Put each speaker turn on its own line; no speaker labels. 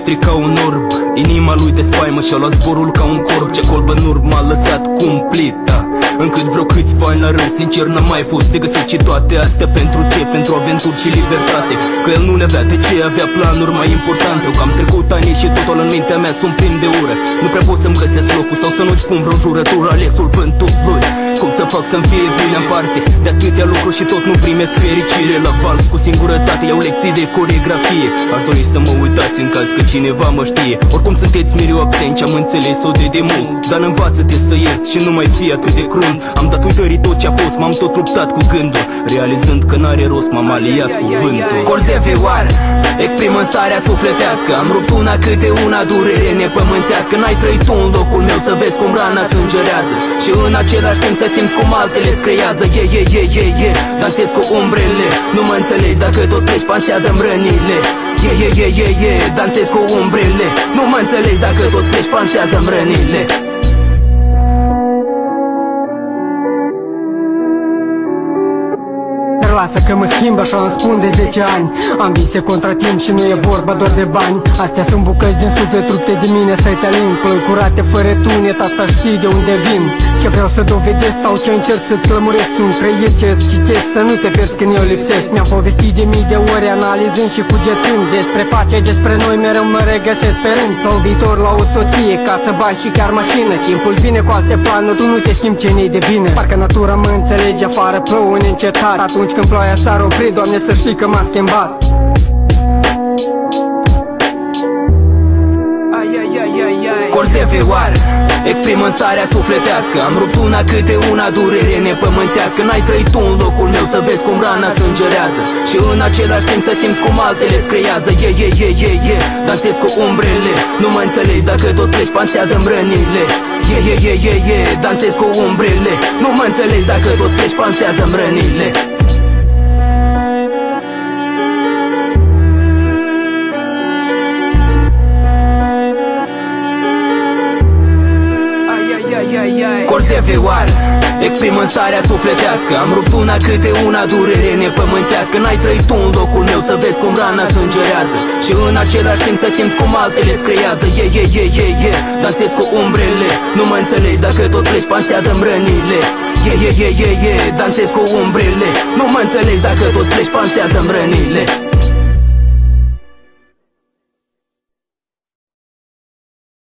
metri ca un orb. Inima lui de spaimă și-a luat zborul ca un corb. Ce colbă în urmă m-a lăsat cumplit, da. Încât vreo câțiva ani la rând, sincer n-am mai fost de găsit. Și toate astea pentru ce? Pentru aventuri și libertate. Că el nu le avea, de ce avea planuri mai importante? Eu că am trecut ani și totul în mintea mea sunt plin de ură. Nu prea pot să-mi găsesc locul sau să nu-ți spun vreo jurătură. Alesul vântului, cum să fac să-mi fie bine în parte de atâtea lucruri și tot nu primesc fericire. La vals cu singurătate iau lecții de coregrafie. Aș dori să mă uitați în caz că cineva mă știe. Oricum sunteți mereu absenți, am înțeles-o de demult. Dar învață-te să ierți și nu mai fi atât de crunt. Am dat uitării tot ce-a fost, m-am tot luptat cu gândul, realizând că n-are rost, m-am aliat cu vântul. Corzi de vioară exprimă starea sufletească. Am rupt una câte una, durere nepământească. N-ai trăit tu în locul meu să vezi cum rana sângerează și în același timp să simți cum altele îți creează. Dansezi cu umbrele, nu mă înțelegi dacă tot pleci, pansează-mi rănile. Dansezi cu umbrele, nu mă înțelegi dacă tot pleci, pansează-mi rănile.
Lasă că mă schimb, așa îmi spun de 10 ani. Am vise contra timp și nu e vorba doar de bani. Astea sunt bucăți din suflet rupte de mine să-i te aling. Plăi curate fără tunet, asta știi de unde vin. Ce vreau să dovedesc sau ce încerc să-ți lămuresc. Sunt trăiri ce-ți citesc, să nu te pierzi când eu lipsesc. Mi-am povestit de mii de ori analizând și cugetând despre pace, despre noi mereu mă regăsesc pe rând. La un viitor, la o soție, casă, bani și chiar mașină. Timpul vine cu alte planuri, tu nu te schimbi ce ne-i de bine. Parcă natura mă înțelege, afară plouă neîncetat. Atunci când ploaia s-ar opri, Doamne, să știi că m-a schimbat.
Corzi de vioară exprimă starea sufletească. Am rupt una câte una, durere nepământească. N-ai trăit tu în locul meu să vezi cum rana sângerează și în același timp să simți cum altele îți creează. Dansezi cu umbrele, nu mă înțelegi dacă tot pleci, pansează-mi rănile. Dansezi cu umbrele, nu mă înțelegi dacă tot pleci, pansează-mi rănile. Corzi de vioară exprimă starea sufletească. Am rupt una câte una, durere nepământească. N-ai trăit tu în locul meu să vezi cum rana sângerează și în același timp să simți cum altele îți creează. Dansezi cu umbrele, nu mă înțelegi dacă tot pleci, pansează-mi rănile. Dansezi cu umbrele, nu mă înțelegi dacă tot pleci, pansează-mi rănile.